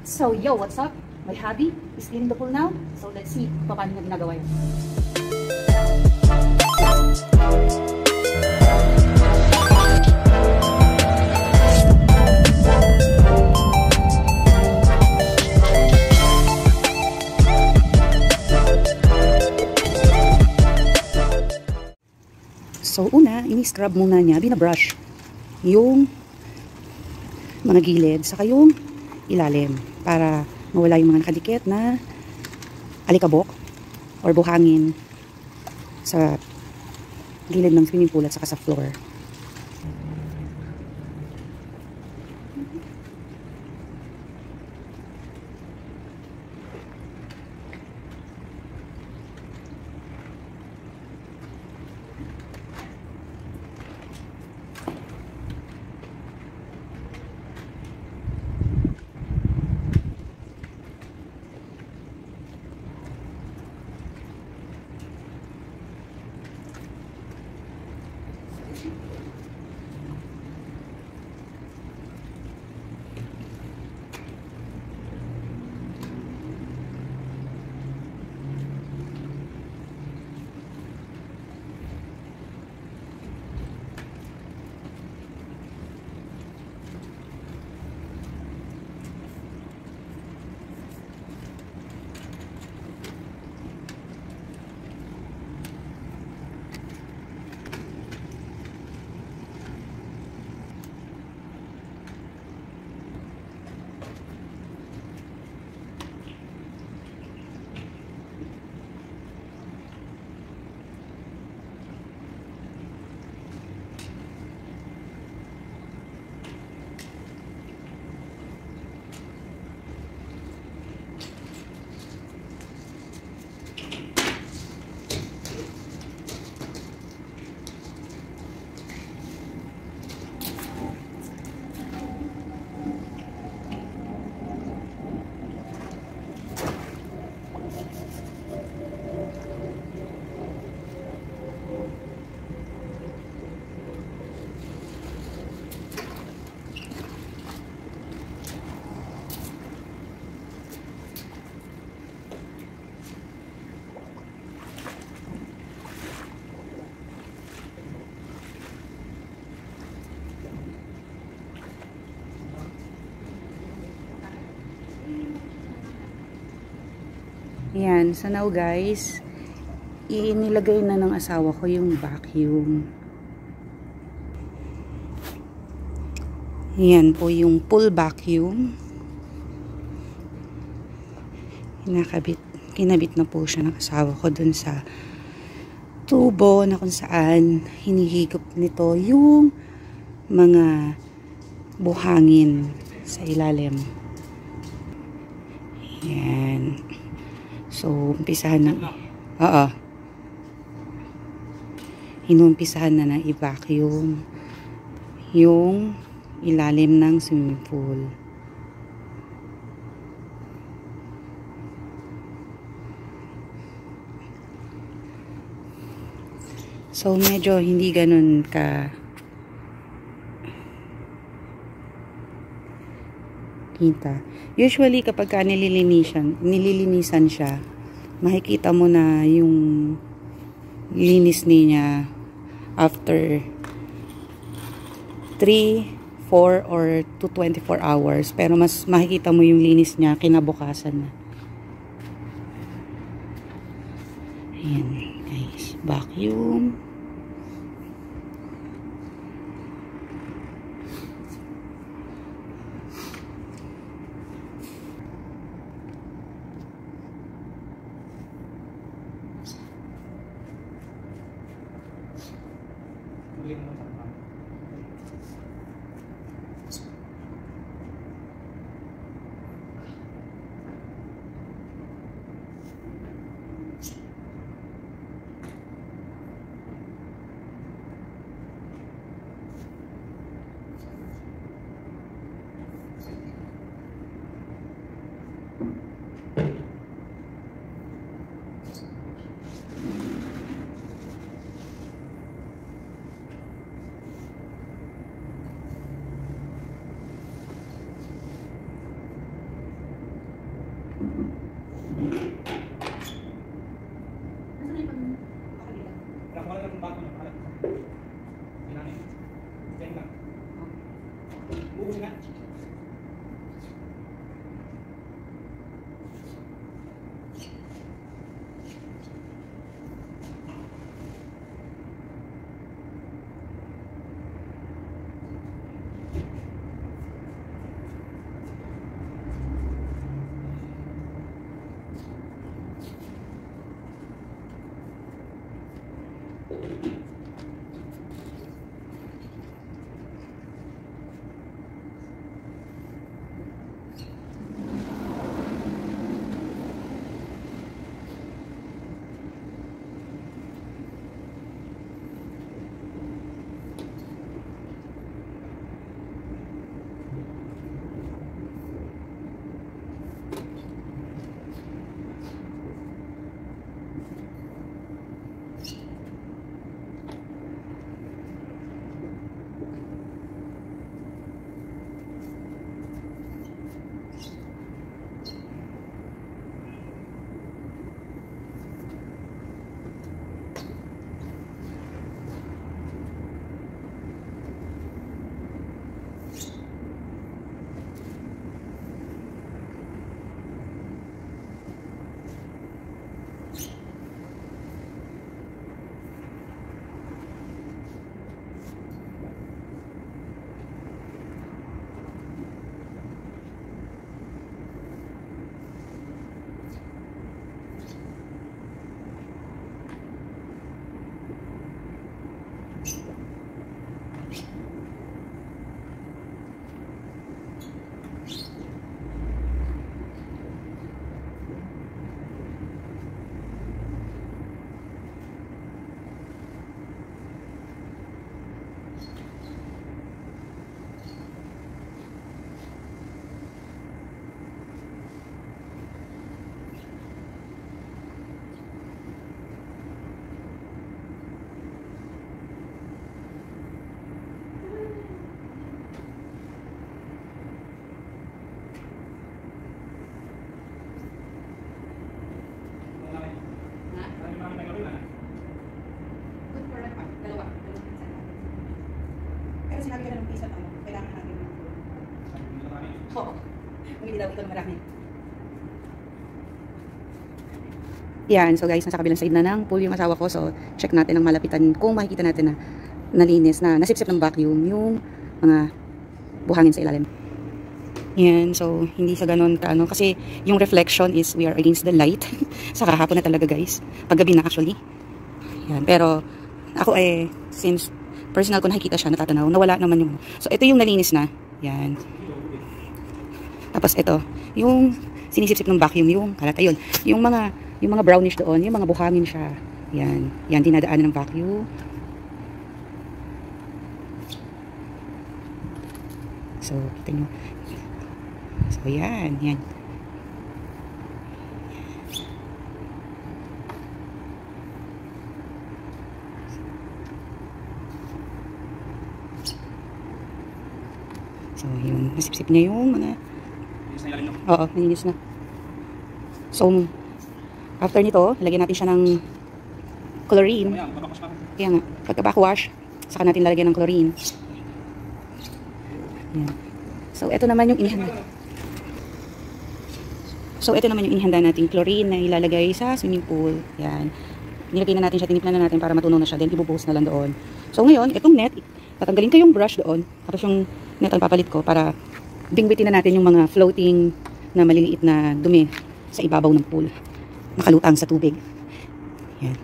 So, yo, what's up? My hubby is cleaning the pool now. So, let's see paano niya ginagawa yun. So, una, ini-scrub muna niya, binabrush yung mga gilid, saka yung ilalim para mawala yung mga nakadikit na alikabok or buhangin sa gilid ng swimming pool at saka sa floor. Yan, so now guys, inilagay na ng asawa ko yung vacuum. Yan po yung pool vacuum. Kinabit na po siya ng asawa ko dun sa tubo na kung saan hinihigop nito yung mga buhangin sa ilalim. Yan. So, umpisahan na. Oo. Inumpisahan na i-vacuum yung ilalim ng swimming pool. So, medyo hindi ganun ka kita. Usually, kapag ka nililinisan siya, makikita mo na yung linis niya after 3, 4, or to 24 hours. Pero mas makikita mo yung linis niya kinabukasan na. Ayan, guys. Vacuum. Pero sinabi ka na ng piso at kailangan natin ng oo. Bumili daw ito ng marami. Yan, so guys, nasa kabilang side na ng pool yung asawa ko. So, check natin ang malapitan kung makikita natin na nalinis, na nasipsip ng vacuum yung mga buhangin sa ilalim. Yan, so hindi sa ganun kaano kasi yung reflection is we are against the light. Sa kahapon na talaga guys. Paggabi na actually. Yan, pero ako since personal ko nakikita siya, natatanaw, nawala naman yung so ito yung nalinis na. Yan. Tapos ito, yung sinisipsip ng vacuum, yung kalat ayun, yung mga brownish doon, yung mga buhangin siya. Yan, yan dinadaanan ng vacuum. So, kita nyo. So, yan, yan. So, yun. Nasipsip niya yung mga oo, nalinis na. So, after nito, lagyan natin siya ng chlorine. Kaya nga, pagka-backwash, saka natin lalagyan ng chlorine. Yan. So, ito naman yung inihanda. So, ito naman yung inihanda natin chlorine na ilalagay sa swimming pool. Yan. Nilagay na natin siya, tiniplan na natin para matunaw na siya. Then, ibubuhos na lang doon. So, ngayon, itong net, tatanggalin ko yung brush doon. Tapos yung net ang papalit ko para bingwitin na natin yung mga floating na maliliit na dumi sa ibabaw ng pool. Nakalutang sa tubig. Yan.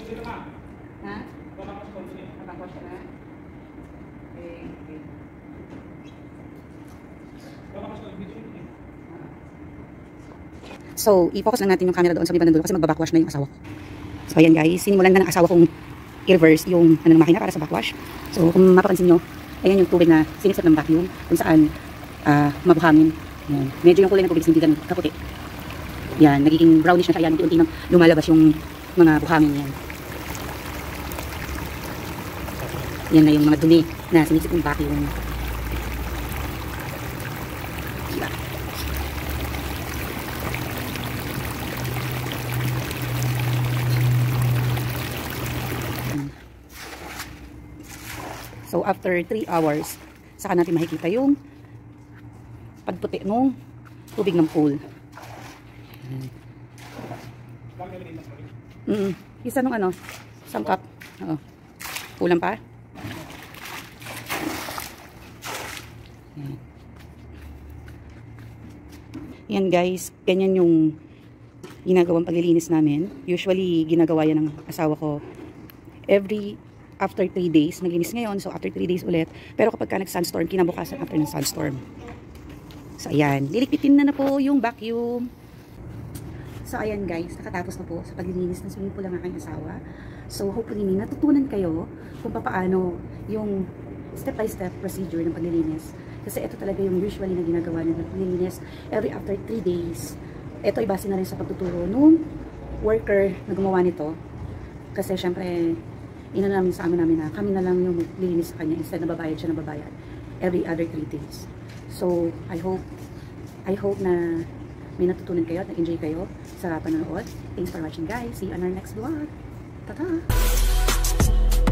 Ha? Nakakwash ka na? Okay. So, i-focus lang natin yung camera doon sa banda doon kasi magbabackwash na yung asawa ko. So, ayan guys, sinimulan na ng asawa kong i-reverse yung makina para sa backwash. So, kung mapapansin nyo, ayan yung tubig na sinisip ng vacuum kung saan mabuhangin. Ayan. Medyo yung kulay ng tubig hindi ganun kaputi. Yan, nagiging brownish na siya. Ayan, unti-unti nang lumalabas yung mga buhangin yan. Yan na yung mga dumi na sinisip ng vacuum. Diba? So, after 3 hours, saka natin makikita yung pagputi ng tubig ng pool. Isa nung sangkap. Oo. Kulang pa. Yan guys, ganyan yung ginagawang paglilinis namin. Usually, ginagawa yan ng asawa ko after 3 days. Naglinis ngayon, so after 3 days ulit. Pero kapag ka nag-sunstorm, kinabukasan after ng sunstorm. So, ayan. Lilikpitin na po yung vacuum. So, ayan guys. Nakatapos na po sa paglilinis ng swimming pool ng aking asawa. So, hopefully, natutunan kayo kung paano yung step-by-step procedure ng paglilinis. Kasi ito talaga yung usually na ginagawa ng paglilinis every after 3 days. Ito ay base na rin sa pagtuturo nung worker na gumawa nito. Kasi, syempre, namin sa amin namin na kami na lang yung maglilinis sa kanya instead na babayad siya na babayad every other 3 days. So, I hope na may natutunan kayo at na-enjoy kayo sa panonood. Thanks for watching guys. See you on our next vlog. Ta-ta!